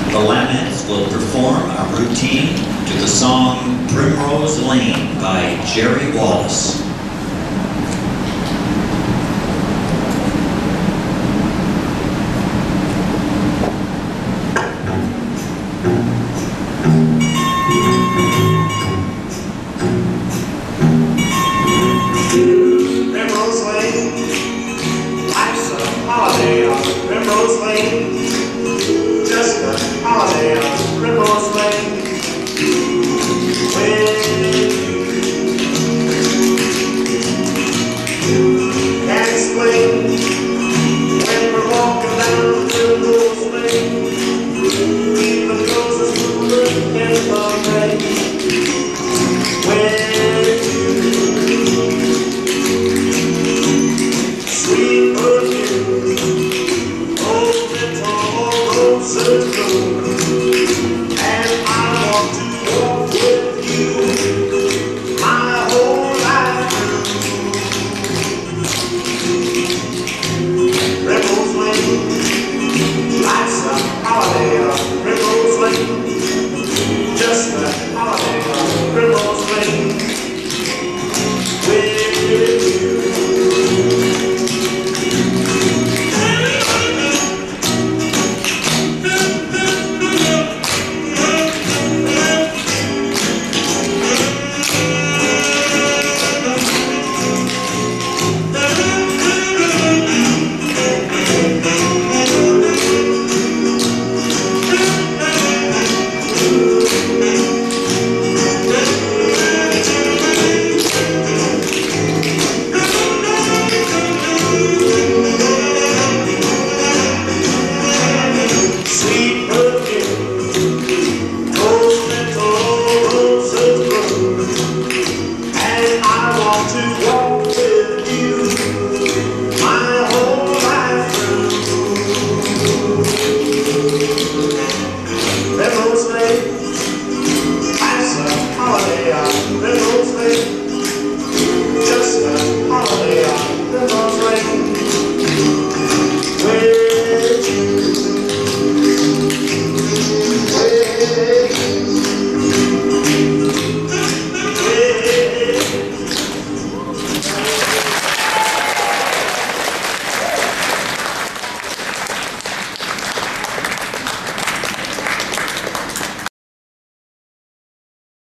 The Lamettes will perform a routine to the song Primrose Lane by Jerry Wallace. Primrose Lane, life's a holiday on Primrose Lane, just a holiday on Primrose Lane. When you can't explain